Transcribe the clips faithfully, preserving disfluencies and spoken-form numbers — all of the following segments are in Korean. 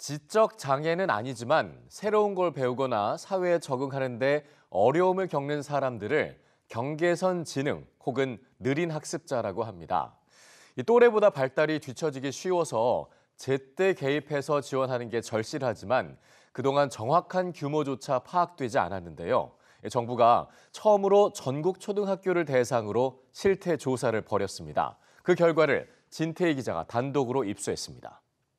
지적 장애는 아니지만 새로운 걸 배우거나 사회에 적응하는 데 어려움을 겪는 사람들을 경계선 지능 혹은 느린 학습자라고 합니다. 이 또래보다 발달이 뒤처지기 쉬워서 제때 개입해서 지원하는 게 절실하지만 그동안 정확한 규모조차 파악되지 않았는데요. 정부가 처음으로 전국 초등학교를 대상으로 실태 조사를 벌였습니다. 그 결과를 진태희 기자가 단독으로 입수했습니다.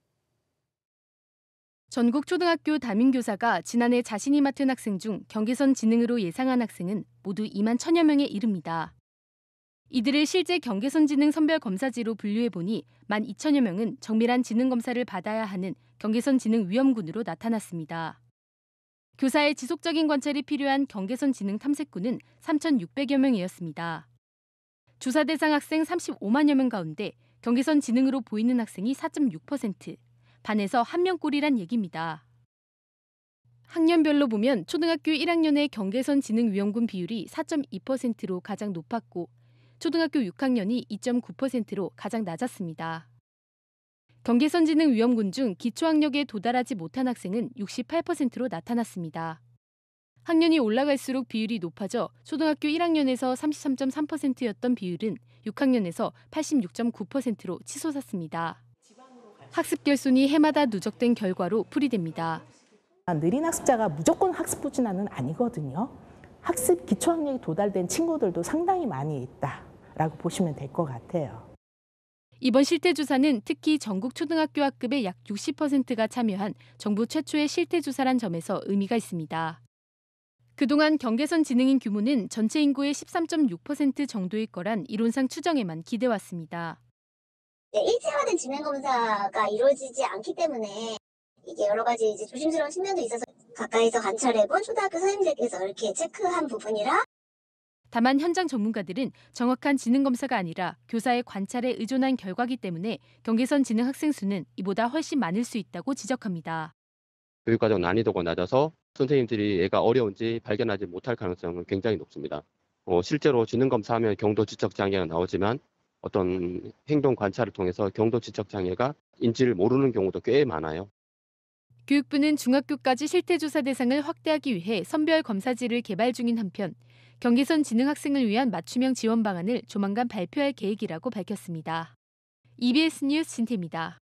전국 초등학교 담임교사가 지난해 자신이 맡은 학생 중 경계선 지능으로 예상한 학생은 모두 이만 천여 명에 이릅니다. 이들을 실제 경계선 지능 선별 검사지로 분류해보니 만 이천여 명은 정밀한 지능 검사를 받아야 하는 경계선 지능 위험군으로 나타났습니다. 교사의 지속적인 관찰이 필요한 경계선 지능 탐색군은 삼천육백여 명이었습니다. 조사 대상 학생 삼십오만여 명 가운데 경계선 지능으로 보이는 학생이 사 점 육 퍼센트, 반에서 한 명꼴이란 얘기입니다. 학년별로 보면 초등학교 일 학년의 경계선 지능 위험군 비율이 사 점 이 퍼센트로 가장 높았고 초등학교 육 학년이 이 점 구 퍼센트로 가장 낮았습니다. 경계선 지능 위험군 중 기초학력에 도달하지 못한 학생은 육십팔 퍼센트로 나타났습니다. 학년이 올라갈수록 비율이 높아져 초등학교 일 학년에서 삼십삼 점 삼 퍼센트였던 비율은 육 학년에서 팔십육 점 구 퍼센트로 치솟았습니다. 학습 결손이 해마다 누적된 결과로 풀이됩니다. 느린 학습자가 무조건 학습 부진아는 아니거든요. 학습 기초학력이 도달된 친구들도 상당히 많이 있다라고 보시면 될 것 같아요. 이번 실태조사는 특히 전국 초등학교 학급의 약 육십 퍼센트가 참여한 정부 최초의 실태조사란 점에서 의미가 있습니다. 그동안 경계선 지능인 규모는 전체 인구의 십삼 점 육 퍼센트 정도일 거란 이론상 추정에만 기대왔습니다. 네, 일체화된 지능검사가 이루어지지 않기 때문에 이게 여러 가지 이제 조심스러운 측면도 있어서 가까이서 관찰해본 초등학교 선생님들께서 이렇게 체크한 부분이라. 다만 현장 전문가들은 정확한 지능검사가 아니라 교사의 관찰에 의존한 결과기 때문에 경계선 지능 학생 수는 이보다 훨씬 많을 수 있다고 지적합니다. 교육과정 난이도가 낮아서 선생님들이 얘가 어려운지 발견하지 못할 가능성은 굉장히 높습니다. 어, 실제로 지능검사하면 경도 지적 장애가 나오지만 어떤 행동 관찰을 통해서 경도 지적 장애가 인지를 모르는 경우도 꽤 많아요. 교육부는 중학교까지 실태조사 대상을 확대하기 위해 선별 검사지를 개발 중인 한편 경계선 지능 학생을 위한 맞춤형 지원 방안을 조만간 발표할 계획이라고 밝혔습니다. 이비에스 뉴스 진태입니다.